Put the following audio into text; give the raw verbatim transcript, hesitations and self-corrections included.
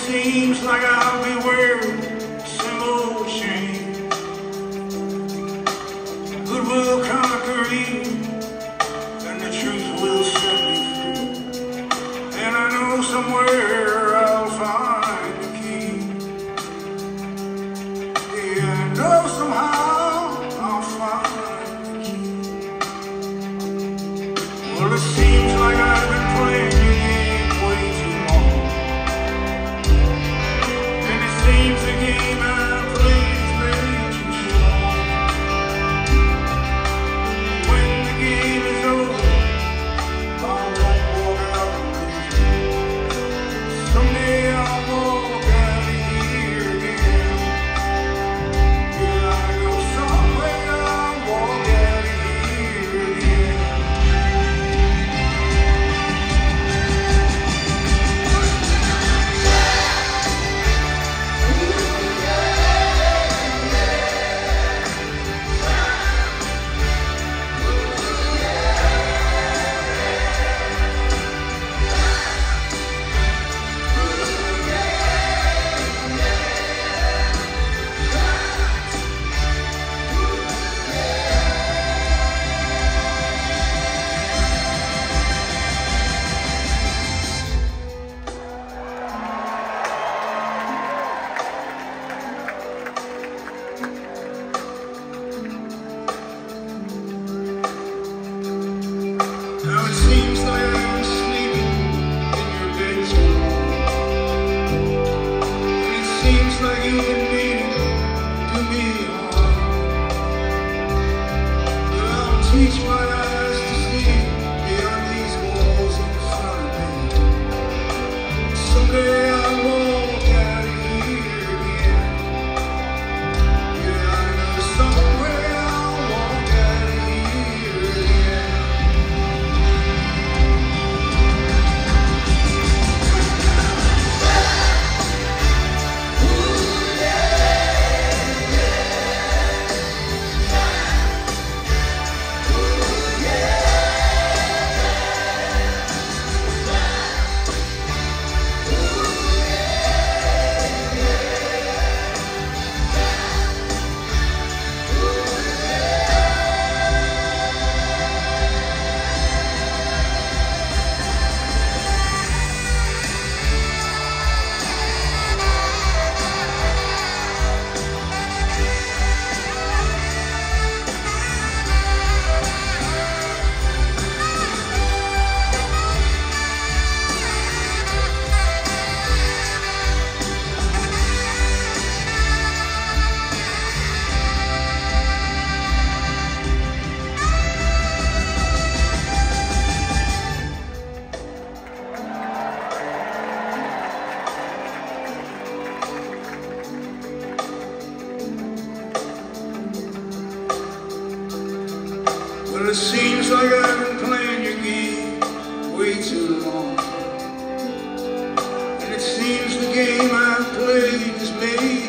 seems like I'll be wearing the same old chain. Good will conquer evil, and the truth will set me free. And I know somewhere I'll find the key. Yeah, I know somehow I'll find the key. Well, it seems like I've been playing the game way too long. And it seems the game I play is way too strong. When the game is over, I'll walk out of it. Someday I'll walk out of here again. Yeah, I know someday I'll walk out of here again. Now it seems like I'm sleeping in your bed so long. And it seems like you've been meaning to do me harm. But I'll teach my eyes to see beyond these walls in front of me. Someday I'll walk out of here again. Yeah, I know somewhere I'll walk out of here again. Well, it seems like I've been playing your game way too long. And it seems the game I've played is made